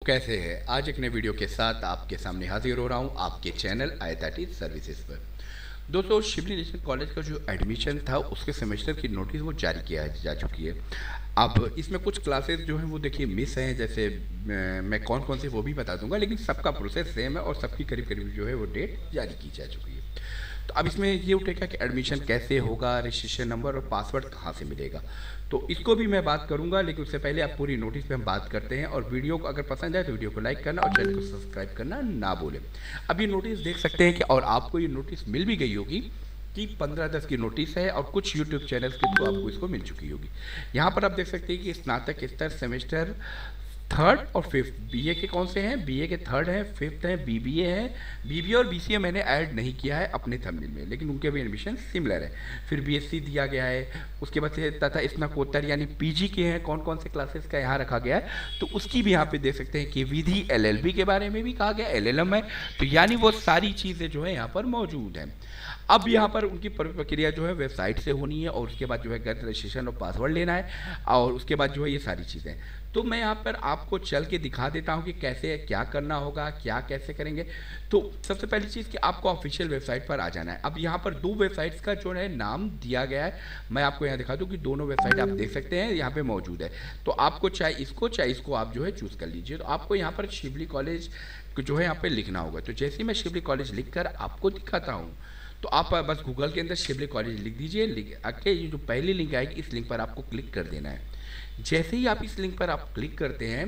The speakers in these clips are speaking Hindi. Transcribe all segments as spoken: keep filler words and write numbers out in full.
कैसे हैं? आज एक नए वीडियो के साथ आपके सामने हाजिर हो रहा हूं आपके चैनल आयताटी सर्विसेज पर। दोस्तों, शिवली नेशनल कॉलेज का जो एडमिशन था उसके सेमेस्टर की नोटिस वो जारी किया जा चुकी है। अब इसमें कुछ क्लासेस जो हैं वो देखिए मिस हैं, जैसे मैं कौन कौन से वो भी बता दूंगा, लेकिन सबका प्रोसेस सेम है और सबकी करीब करीब जो है वो डेट जारी की जा चुकी है। तो अब इसमें ये उठेगा कि एडमिशन कैसे होगा, रजिस्ट्रेशन नंबर और पासवर्ड कहाँ से मिलेगा, तो इसको भी मैं बात करूंगा। लेकिन उससे पहले आप पूरी नोटिस पे हम बात करते हैं, और वीडियो को अगर पसंद आए तो वीडियो को लाइक करना और चैनल को सब्सक्राइब करना ना भूलें। अब ये नोटिस देख सकते हैं कि, और आपको ये नोटिस मिल भी गई होगी कि पंद्रह दस की नोटिस है और कुछ यूट्यूब चैनल्स के थ्रू आपको इसको मिल चुकी होगी। यहाँ पर आप देख सकते हैं कि स्नातक स्तर सेमेस्टर थर्ड और फिफ्थ बीए के कौन से हैं, बीए के थर्ड हैं, फिफ्थ हैं, बीबीए है। बीबीए और बीसीए मैंने ऐड नहीं किया है अपने थंबनेल में, लेकिन उनके भी एडमिशन सिमिलर है। फिर बीएससी दिया गया है, उसके बाद से तथा स्नाकोत्तर यानी पीजी के हैं, कौन कौन से क्लासेस का यहाँ रखा गया है, तो उसकी भी यहाँ पे देख सकते हैं कि विधि एलएलबी के बारे में भी कहा गया, एलएलएम है, तो यानी वो सारी चीज़ें जो है यहाँ पर मौजूद हैं। अब यहाँ पर उनकी प्रक्रिया जो है वेबसाइट से होनी है, और उसके बाद जो है गैर रजिस्ट्रेशन और पासवर्ड लेना है, और उसके बाद जो है ये सारी चीज़ें। तो मैं यहाँ पर आपको चल के दिखा देता हूँ कि कैसे क्या करना होगा, क्या कैसे करेंगे। तो सबसे पहली चीज़ कि आपको ऑफिशियल वेबसाइट पर आ जाना है। अब यहाँ पर दो वेबसाइट्स का जो है नाम दिया गया है, मैं आपको यहाँ दिखा दूँ कि दोनों वेबसाइट आप देख सकते हैं यहाँ पे मौजूद है। तो आपको चाहे इसको चाहे इसको आप जो है चूज़ कर लीजिए। तो आपको यहाँ पर शिवली कॉलेज जो है यहाँ पर लिखना होगा। तो जैसे ही मैं शिवली कॉलेज लिख कर आपको दिखाता हूँ, तो आप बस गूगल के अंदर शिवली कॉलेज लिख दीजिए। लिख आके ये जो पहली लिंक आएगी इस लिंक पर आपको क्लिक कर देना है। जैसे ही आप इस लिंक पर आप क्लिक करते हैं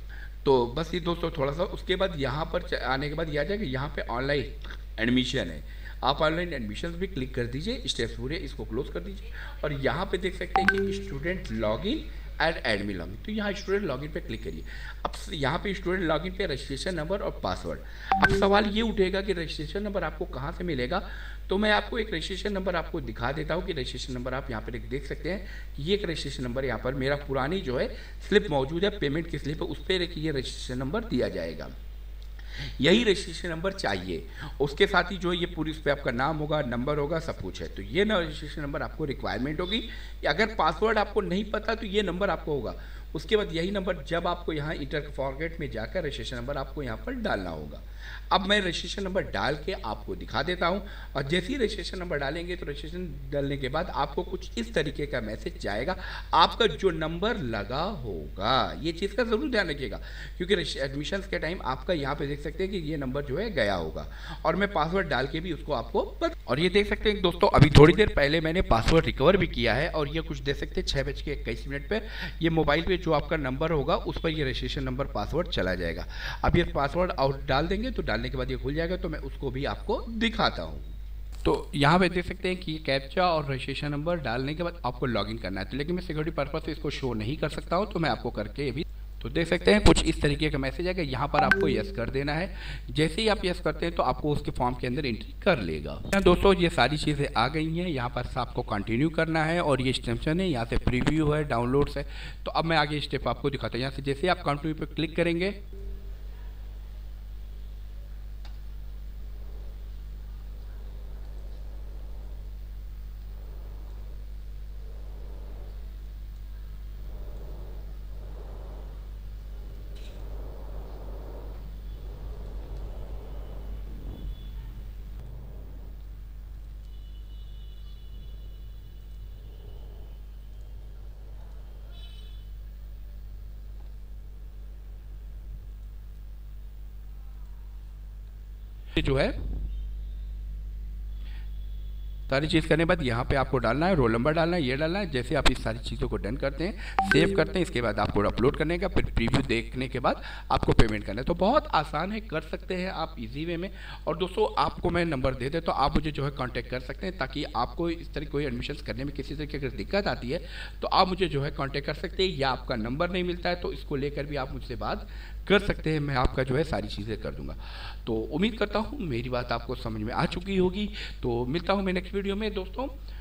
तो बस ये दोस्तों थोड़ा सा उसके बाद यहाँ पर आने के बाद ये आ जाएगा, यहाँ पे ऑनलाइन एडमिशन है, आप ऑनलाइन एडमिशन भी क्लिक कर दीजिए। स्टेप्स पूरे इसको क्लोज कर दीजिए, और यहाँ पे देख सकते हैं कि student login and admin login, तो यहाँ स्टूडेंट लॉगिन पे क्लिक करिए। अब यहाँ पे स्टूडेंट लॉगिन पे रजिस्ट्रेशन नंबर और पासवर्ड। अब सवाल ये उठेगा कि रजिस्ट्रेशन नंबर आपको कहाँ से मिलेगा, तो मैं आपको एक रजिस्ट्रेशन नंबर आपको दिखा देता हूँ कि रजिस्ट्रेशन नंबर आप यहाँ पर देख सकते हैं कि ये एक रजिस्ट्रेशन नंबर यहाँ पर मेरा पुरानी जो है स्लिप मौजूद है, पेमेंट की स्लिप है, उस पर ये रजिस्ट्रेशन नंबर दिया जाएगा। यही रजिस्ट्रेशन नंबर चाहिए, उसके साथ ही जो है ये पूरी उस पर आपका नाम होगा, नंबर होगा, सब कुछ है। तो ये ना रजिस्ट्रेशन नंबर आपको रिक्वायरमेंट होगी। अगर पासवर्ड आपको नहीं पता तो ये नंबर आपको होगा। उसके बाद यही नंबर जब आपको यहाँ इंटर फॉरगेट में जाकर रजिस्ट्रेशन नंबर आपको यहाँ पर डालना होगा। अब मैं रजिस्ट्रेशन नंबर डाल के आपको दिखा देता हूँ, और जैसे ही रजिस्ट्रेशन नंबर डालेंगे तो रजिस्ट्रेशन डालने के बाद आपको कुछ इस तरीके का मैसेज जाएगा, आपका जो नंबर लगा होगा। ये चीज़ का ज़रूर ध्यान रखिएगा, क्योंकि एडमिशन के टाइम आपका यहाँ पे देख सकते हैं कि ये नंबर जो है गया होगा, और मैं पासवर्ड डाल के भी उसको आपको बता। और ये देख सकते हैं दोस्तों, अभी थोड़ी देर पहले मैंने पासवर्ड रिकवर भी किया है, और ये कुछ देख सकते हैं छः बज के इक्कीस मिनट पर ये मोबाइल पे जो आपका नंबर होगा उस पर ये रजिस्ट्रेशन नंबर पासवर्ड चला जाएगा। अब ये पासवर्ड और डाल देंगे तो डालने के बाद ये खुल जाएगा, तो मैं उसको भी आपको दिखाता हूँ। तो यहाँ पे देख सकते हैं कि ये कैप्चा और रजिस्ट्रेशन नंबर डालने के बाद आपको लॉगिन करना है, तो लेकिन मैं सिक्योरिटी पर्पज से इसको शो नहीं कर सकता हूँ, तो मैं आपको करके भी। तो देख सकते हैं कुछ इस तरीके का मैसेज आएगा, यहाँ पर आपको यस कर देना है। जैसे ही आप यस करते हैं तो आपको उसके फॉर्म के अंदर एंट्री कर लेगा। दोस्तों, ये सारी चीज़ें आ गई हैं, यहाँ पर आपको कंटिन्यू करना है, और ये एक्सटेंशन है, यहाँ से प्रीव्यू है, डाउनलोड्स है। तो अब मैं आगे स्टेप आपको दिखाता हूँ। यहाँ से जैसे ही आप कंटिन्यू पर क्लिक करेंगे जो है सारी चीज़ करने के बाद यहाँ पे आपको डालना है, रोल नंबर डालना है, ये डालना है। जैसे आप इस सारी चीज़ों को डन करते हैं, सेव करते हैं, इसके बाद आपको अपलोड करने का, फिर प्रीव्यू देखने के बाद आपको पेमेंट करना है। तो बहुत आसान है, कर सकते हैं आप इजी वे में। और दोस्तों, आपको मैं नंबर दे दे तो आप मुझे जो है कांटेक्ट कर सकते हैं, ताकि आपको इस तरह कोई एडमिशन करने में किसी तरीके की दिक्कत आती है तो आप मुझे जो है कॉन्टैक्ट कर सकते हैं, या आपका नंबर नहीं मिलता है तो इसको लेकर भी आप मुझसे बात कर सकते हैं, मैं आपका जो है सारी चीज़ें कर दूंगा। तो उम्मीद करता हूँ मेरी बात आपको समझ में आ चुकी होगी। तो मिलता हूँ मैं नेक्स्ट वीडियो में दोस्तों।